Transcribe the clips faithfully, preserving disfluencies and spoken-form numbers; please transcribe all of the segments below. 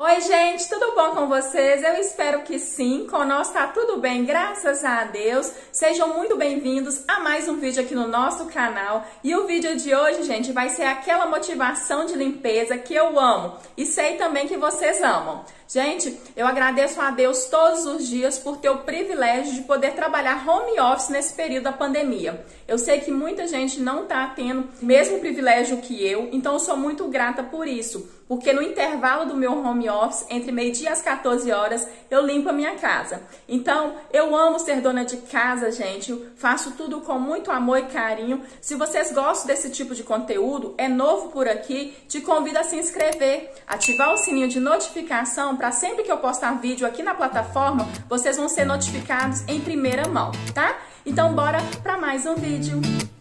Oi gente, tudo bom com vocês? Eu espero que sim, com nós tá tudo bem, graças a Deus. Sejam muito bem-vindos a mais um vídeo aqui no nosso canal. E o vídeo de hoje, gente, vai ser aquela motivação de limpeza que eu amo e sei também que vocês amam. Gente, eu agradeço a Deus todos os dias por ter o privilégio de poder trabalhar home office nesse período da pandemia. Eu sei que muita gente não tá tendo o mesmo privilégio que eu, então eu sou muito grata por isso. Porque no intervalo do meu home office, entre meio-dia e às quatorze horas, eu limpo a minha casa. Então, eu amo ser dona de casa, gente. Eu faço tudo com muito amor e carinho. Se vocês gostam desse tipo de conteúdo, é novo por aqui, te convido a se inscrever, ativar o sininho de notificação para sempre que eu postar vídeo aqui na plataforma, vocês vão ser notificados em primeira mão, tá? Então, bora para mais um vídeo.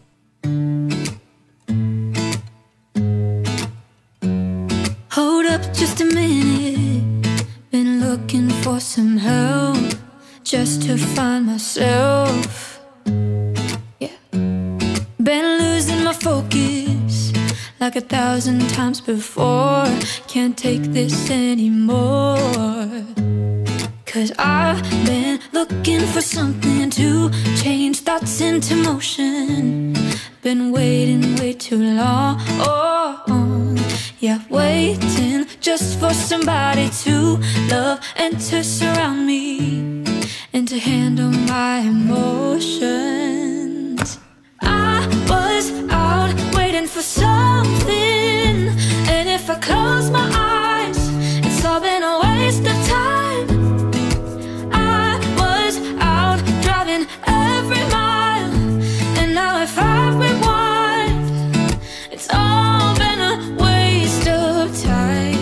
Hold up just a minute. Been looking for some help just to find myself. Yeah. Been losing my focus like a thousand times before. Can't take this anymore. Cause I've been looking for something to change thoughts into motion. Been waiting way too long. Yeah, waiting just for somebody to love and to surround me and to handle my emotions. I was out waiting for something, and if I close my eyes, it's all been a waste of time. I was out driving every mile, and now if I rewind, it's all been a waste of time.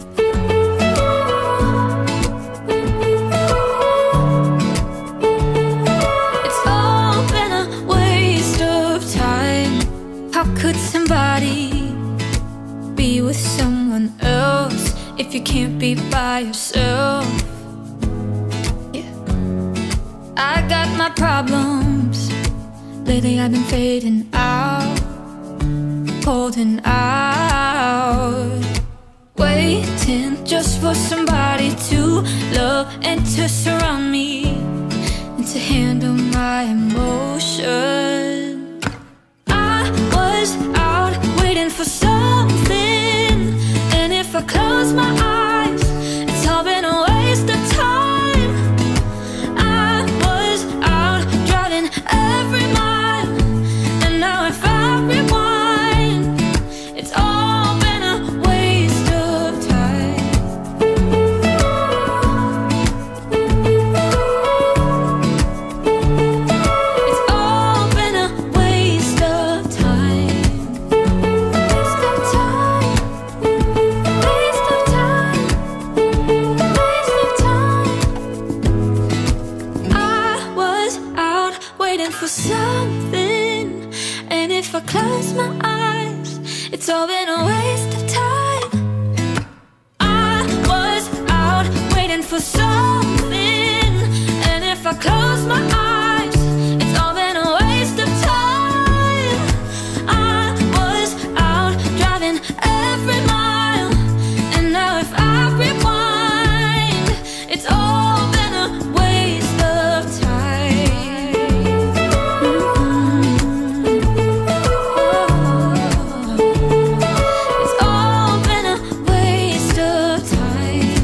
It's all been a waste of time. How could somebody be with someone else if you can't be by yourself? Yeah. I got my problems. Lately I've been fading out, holding out, waiting just for somebody to love and to surround me and to handle my emotion. I was out waiting for something, and if I close my eyes, it's all been a waste of time. I was out driving every mile, and now if I rewind, it's all been a waste of time. It's all been a waste of time. Waste of time. Waste of time. Waste of time. I was out waiting for something, and if I close my eyes, it's all been a waste of time. I was out waiting for something, and if I close my eyes, it's all been a waste of time. I was out driving every mile, and now if I rewind, it's all been a waste of time. It's all been a waste of time.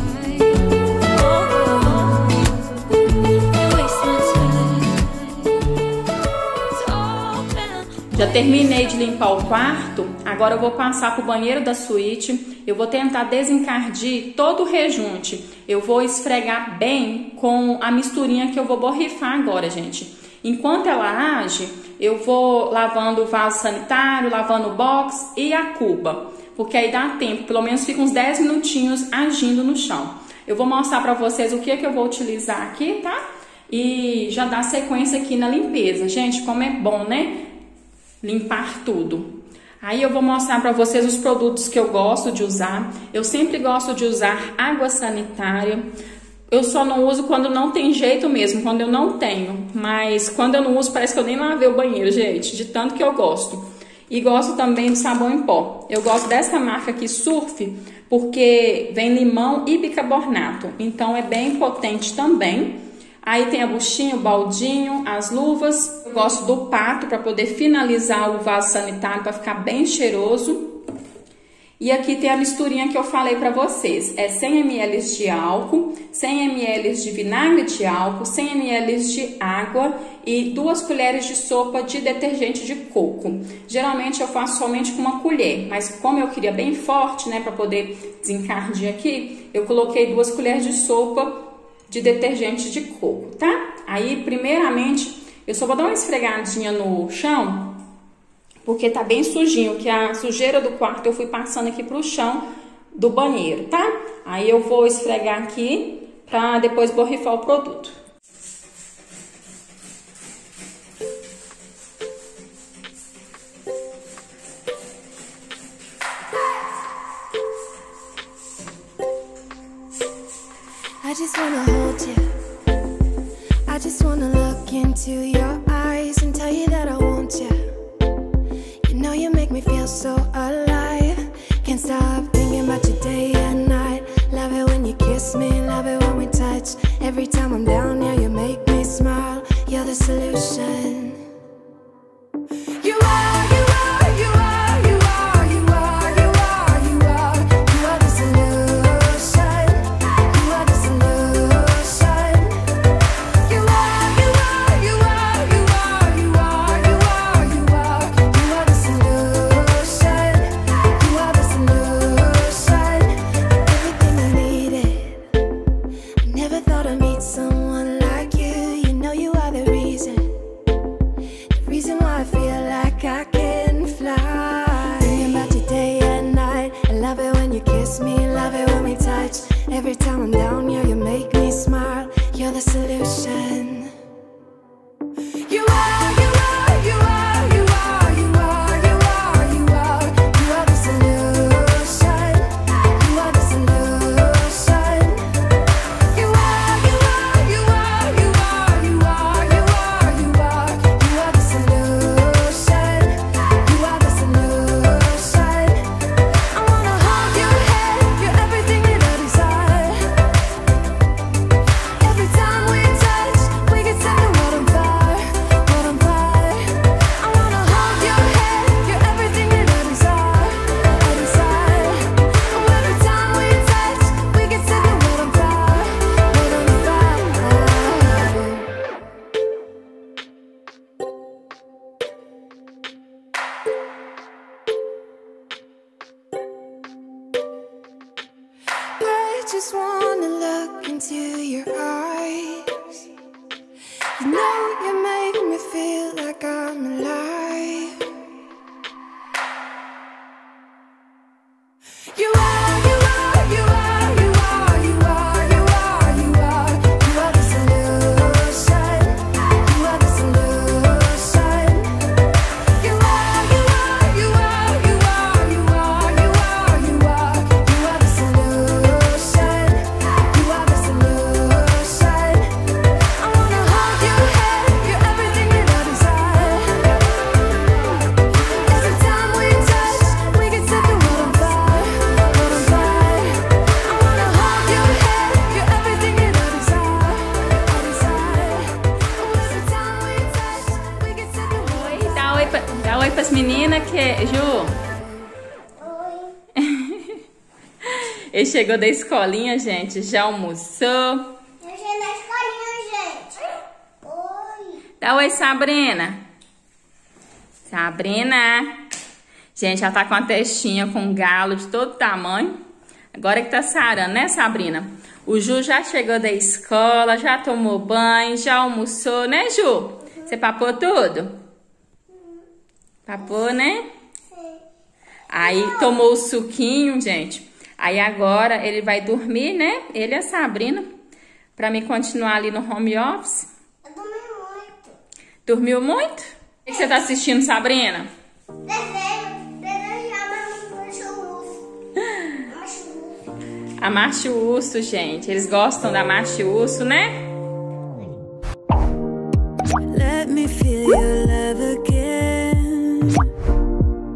Waste my time. It's all been a Já terminei de limpar o quarto, agora eu vou passar pro banheiro da suíte. Eu vou tentar desencardir todo o rejunte. Eu vou esfregar bem com a misturinha que eu vou borrifar agora, gente. Enquanto ela age, eu vou lavando o vaso sanitário, lavando o box e a cuba. Porque aí dá tempo, pelo menos fica uns dez minutinhos agindo no chão. Eu vou mostrar pra vocês o que é que eu vou utilizar aqui, tá? E já dá sequência aqui na limpeza. Gente, como é bom, né? Limpar tudo. Aí eu vou mostrar para vocês os produtos que eu gosto de usar. Eu sempre gosto de usar água sanitária. Eu só não uso quando não tem jeito mesmo, quando eu não tenho. Mas quando eu não uso, parece que eu nem lavei o banheiro, gente, de tanto que eu gosto. E gosto também do sabão em pó. Eu gosto dessa marca aqui, Surf, porque vem limão e bicarbonato. Então é bem potente também. Aí tem a buchinha, o baldinho, as luvas. Eu gosto do pato para poder finalizar o vaso sanitário, para ficar bem cheiroso. E aqui tem a misturinha que eu falei para vocês. É cem mililitros de álcool, cem mililitros de vinagre de álcool, cem mililitros de água e duas colheres de sopa de detergente de coco. Geralmente eu faço somente com uma colher, mas como eu queria bem forte, né, para poder desencardir aqui, eu coloquei duas colheres de sopa de detergente de coco, tá? Aí, primeiramente, eu só vou dar uma esfregadinha no chão, porque tá bem sujinho, que a sujeira do quarto eu fui passando aqui pro chão do banheiro, tá? Aí eu vou esfregar aqui pra depois borrifar o produto. I just wanna hold you. I just wanna look into your eyes and tell you that I want you. You know you make me feel so alive. Can't stop thinking about you day and night. Love it when you kiss me, love it when we touch. Every time I'm down, yeah, you make me smile. You're the solution. You are, you are, you are, you are, you are, you are, you are. You are the solution. You are the solution. You are, you are, you are, you are, you are, you are, you are. You are the solution. You are the solution. Everything I needed. I never thought I'd meet someone like you. You know you are the reason. The reason why I feel like I can fly. Thinking about you day and night. I love it when you kiss me, love it when we touch. Every time I'm down, yeah, you make me smile. You're the solution. You are, you are, you are, you are, you are, you are, you are. You are the solution. You are the solution. You are, you are, you are, you are, you are, you are, you are. You are the solution. You are the solution. I wanna hold your head. You're everything that I desire. Every time we touch, we get set the world on fire, world on fire. I wanna hold your head. You're everything that I desire, I desire. Oh, every time we touch, we get set the world on fire, world on fire. I just wanna look into your eyes. You know you make me feel like I'm alive. You are, you are, you are, you are, you are, you are, you are. You are the solution. You are the solution. You are, you are, you are, you are, you are, you are, you are. You are the solution. You are the solution. I wanna hold your head. You're everything that I desire. Every time we touch, we get set the world on fire, world on fire. I wanna hold your head. You're everything that I desire, I desire. Oh, every time we touch, we get set the world on Oi, dá oi, pra, dá oi pras meninas, que Ju. Ele chegou da escolinha, gente, já almoçou. Eu cheguei na escolinha, gente. Oi. Dá oi, Sabrina. Sabrina. Gente, ela tá com a testinha com um galo de todo tamanho. Agora que tá sarando, né, Sabrina? O Ju já chegou da escola, já tomou banho, já almoçou, né, Ju? Você papou tudo? Papou, né? Aí tomou o suquinho, gente. Aí agora ele vai dormir, né? Ele e a Sabrina, pra mim continuar ali no home office. Eu dormi muito. Dormiu muito? O que você tá assistindo, Sabrina? Desenho. Desenho já macho urso. Macho urso. A Marcha e o Urso, gente. Eles gostam da Marcha e o Urso, né? Let me feel your love again.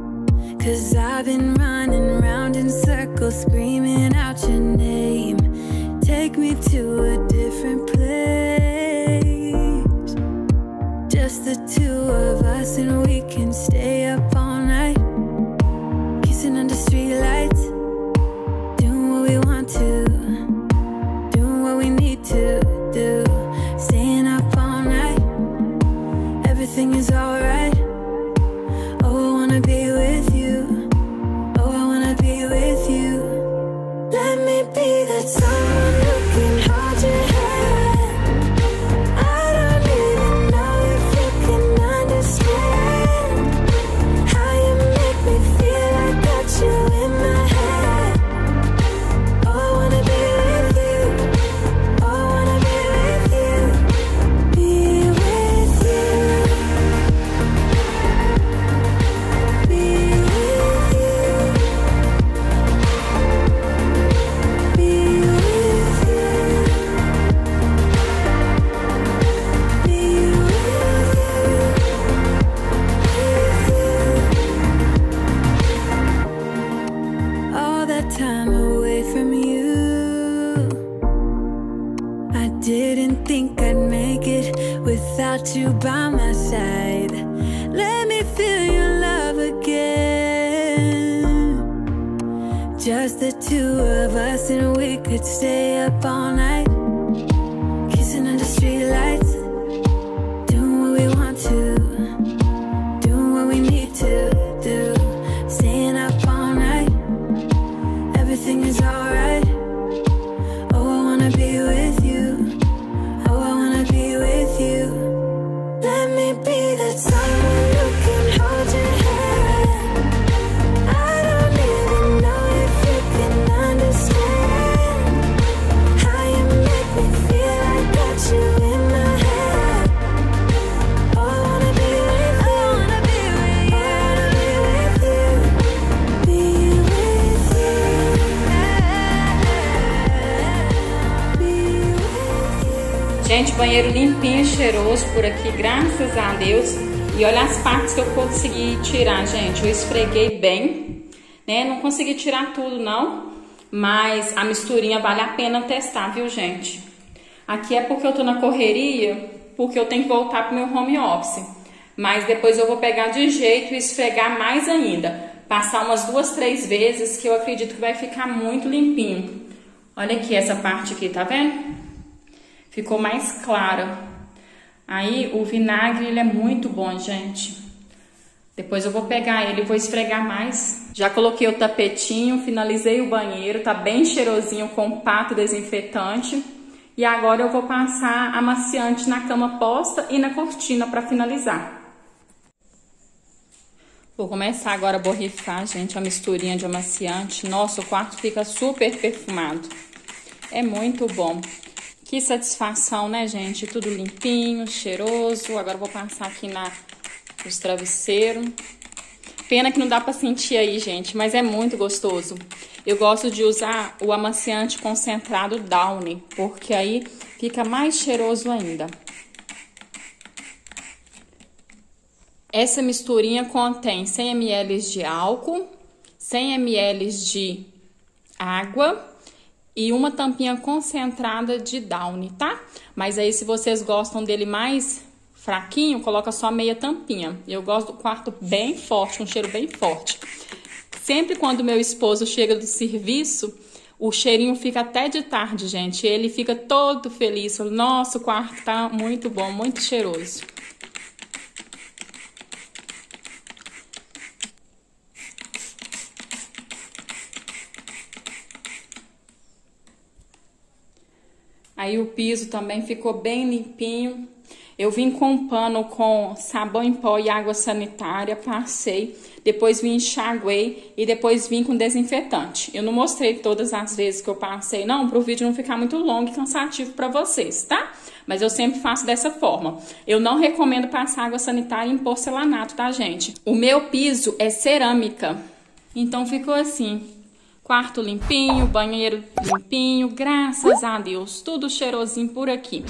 want you by my side. Let me feel your love again. Just the two of us, and we could stay up all night, kissing under streetlights, doing what we want to, doing what we need to do, staying up all night. Everything is alright. Oh, I wanna be with you. Oh, I wanna be with you. Let me be that someone who can hold your hand. I don't even know if you can understand how you make me feel. I got you in my head. Oh, I wanna be with you. I wanna be with you. Be with you. Be with you. Gente, banheiro limpinho e cheiroso por aqui, graças a Deus. E olha as partes que eu consegui tirar, gente. Eu esfreguei bem, né? Não consegui tirar tudo, não. Mas a misturinha vale a pena testar, viu, gente? Aqui é porque eu tô na correria, porque eu tenho que voltar pro meu home office. Mas depois eu vou pegar de jeito e esfregar mais ainda. Passar umas duas, três vezes, que eu acredito que vai ficar muito limpinho. Olha aqui essa parte aqui, tá vendo? Ficou mais clara. Aí o vinagre, ele é muito bom, gente. Depois eu vou pegar ele e vou esfregar mais. Já coloquei o tapetinho, finalizei o banheiro, tá bem cheirosinho com pato desinfetante. E agora eu vou passar amaciante na cama posta e na cortina para finalizar. Vou começar agora a borrifar, gente, a misturinha de amaciante. Nossa, o quarto fica super perfumado. É muito bom. Que satisfação, né, gente? Tudo limpinho, cheiroso. Agora eu vou passar aqui na, nos travesseiros. Pena que não dá pra sentir aí, gente, mas é muito gostoso. Eu gosto de usar o amaciante concentrado Downy, porque aí fica mais cheiroso ainda. Essa misturinha contém cem mililitros de álcool, cem mililitros de água e uma tampinha concentrada de Downy, tá? Mas aí, se vocês gostam dele mais fraquinho, coloca só meia tampinha. Eu gosto do quarto bem forte, um cheiro bem forte. Sempre quando meu esposo chega do serviço, o cheirinho fica até de tarde, gente. Ele fica todo feliz. Nossa, o quarto tá muito bom, muito cheiroso. Aí o piso também ficou bem limpinho. Eu vim com um pano com sabão em pó e água sanitária, passei. Depois vim enxaguei e depois vim com desinfetante. Eu não mostrei todas as vezes que eu passei, não, para o vídeo não ficar muito longo e cansativo para vocês, tá? Mas eu sempre faço dessa forma. Eu não recomendo passar água sanitária em porcelanato, tá, gente? O meu piso é cerâmica. Então ficou assim. Quarto limpinho, banheiro limpinho, graças a Deus. Tudo cheirosinho por aqui.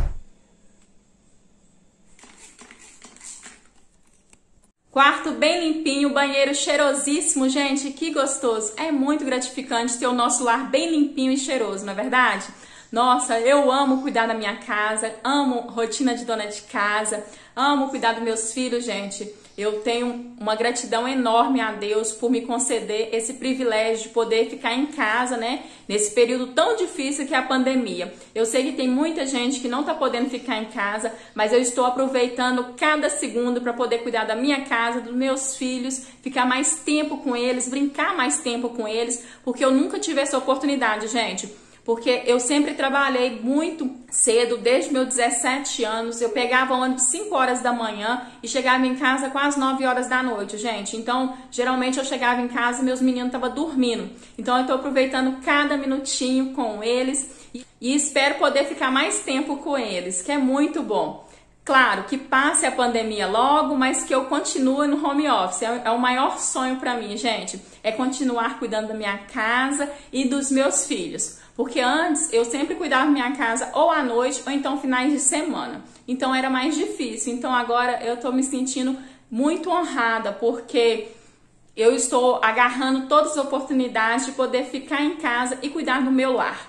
Quarto bem limpinho, banheiro cheirosíssimo, gente, que gostoso. É muito gratificante ter o nosso lar bem limpinho e cheiroso, não é verdade? Nossa, eu amo cuidar da minha casa, amo rotina de dona de casa, amo cuidar dos meus filhos, gente. Eu tenho uma gratidão enorme a Deus por me conceder esse privilégio de poder ficar em casa, né? Nesse período tão difícil que é a pandemia. Eu sei que tem muita gente que não tá podendo ficar em casa, mas eu estou aproveitando cada segundo para poder cuidar da minha casa, dos meus filhos, ficar mais tempo com eles, brincar mais tempo com eles, porque eu nunca tive essa oportunidade, gente. Porque eu sempre trabalhei muito cedo, desde meus dezessete anos. Eu pegava ônibus cinco horas da manhã e chegava em casa quase nove horas da noite, gente. Então, geralmente eu chegava em casa e meus meninos estavam dormindo. Então, eu tô aproveitando cada minutinho com eles e espero poder ficar mais tempo com eles, que é muito bom. Claro, que passe a pandemia logo, mas que eu continue no home office. É, é o maior sonho pra mim, gente. É continuar cuidando da minha casa e dos meus filhos. Porque antes eu sempre cuidava da minha casa ou à noite ou então finais de semana. Então era mais difícil. Então agora eu tô me sentindo muito honrada porque eu estou agarrando todas as oportunidades de poder ficar em casa e cuidar do meu lar.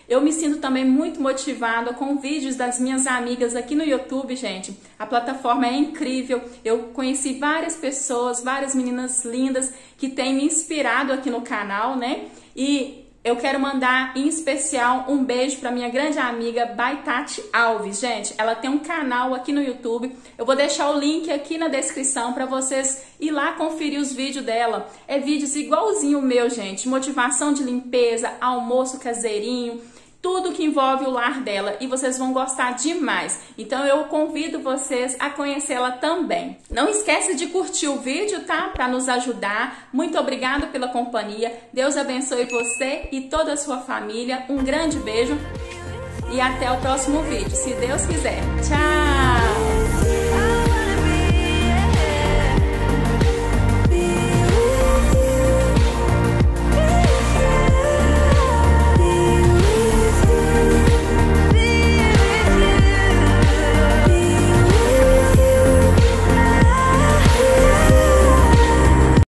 Eu me sinto também muito motivada com vídeos das minhas amigas aqui no YouTube, gente. A plataforma é incrível. Eu conheci várias pessoas, várias meninas lindas que têm me inspirado aqui no canal, né? E eu quero mandar em especial um beijo para minha grande amiga Baitati Alves, gente. Ela tem um canal aqui no YouTube. Eu vou deixar o link aqui na descrição para vocês ir lá conferir os vídeos dela. É vídeos igualzinho o meu, gente. Motivação de limpeza, almoço caseirinho, tudo que envolve o lar dela, e vocês vão gostar demais. Então eu convido vocês a conhecê-la também. Não esquece de curtir o vídeo, tá? Para nos ajudar. Muito obrigada pela companhia. Deus abençoe você e toda a sua família. Um grande beijo e até o próximo vídeo, se Deus quiser. Tchau!